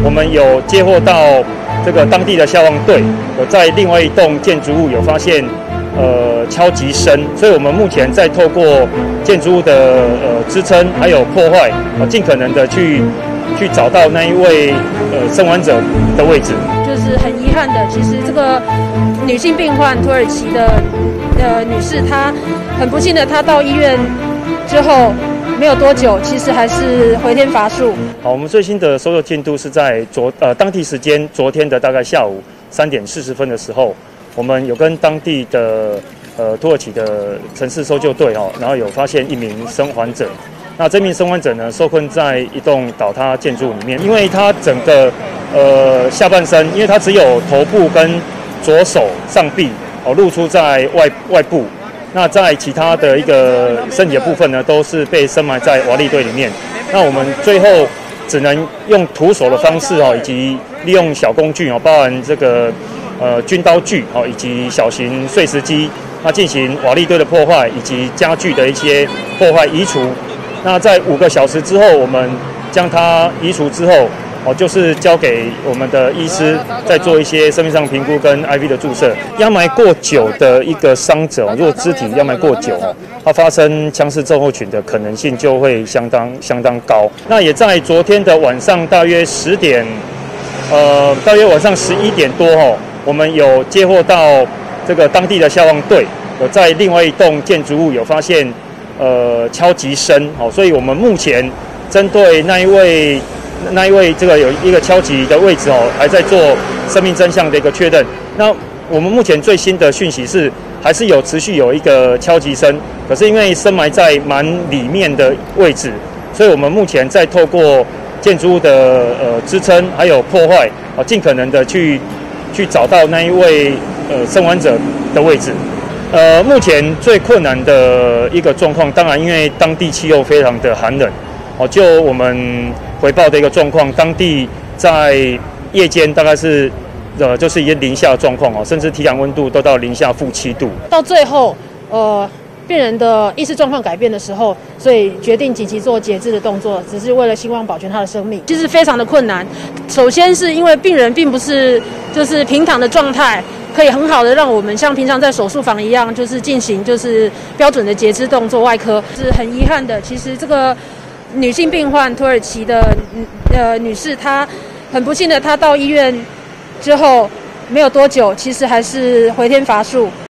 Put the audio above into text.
我们有接获到这个当地的消防队有在另外一栋建筑物有发现敲击声，所以我们目前在透过建筑物的支撑还有破坏，尽可能的去找到那一位生还者的位置。 就是很遗憾的，其实这个女性病患土耳其的女士，她很不幸的，她到医院之后没有多久，其实还是回天乏术。 好，我们最新的搜救进度是在当地时间昨天的大概下午3点40分的时候，我们有跟当地的土耳其的城市搜救队然后有发现一名生还者。那这名生还者呢，受困在一栋倒塌建筑里面，因为他整个下半身，因为他只有头部跟左手上臂露出在外部，那在其他的一个身体的部分呢，都是被深埋在瓦砾堆里面。那我们最后只能用徒手的方式以及利用小工具包含这个军刀具以及小型碎石机，那进行瓦砾堆的破坏以及家具的一些破坏移除。那在5个小时之后，我们将它移除之后，就是交给我们的医师再做一些生命上评估跟 IV 的注射。压埋过久的一个伤者，如果肢体压埋过久，它发生腔室症候群的可能性就会相当高。那也在昨天的晚上大约10点，大约晚上11点多我们有接获到这个当地的消防队有在另外一栋建筑物有发现敲击声，所以我们目前针对那一位这个有一个敲击的位置还在做生命真相的一个确认。那我们目前最新的讯息是，还是持续有一个敲击声，可是因为深埋在蛮里面的位置，所以我们目前在透过建筑物的支撑还有破坏，尽可能的去找到那一位生还者的位置。目前最困难的一个状况，当然因为当地气候非常的寒冷，就我们回报的一个状况，当地在夜间大概是就是一些零下的状况甚至体感温度都到零下-7度。 到最后病人的意识状况改变的时候，所以决定紧急做截肢的动作，只是为了希望保全他的生命，其实非常的困难。首先是因为病人并不是就是平躺的状态，可以很好的让我们像平常在手术房一样，就是进行就是标准的截肢动作。外科是很遗憾的，其实这个女性病患土耳其的女士，她很不幸的，她到医院之后没有多久，其实还是回天乏术。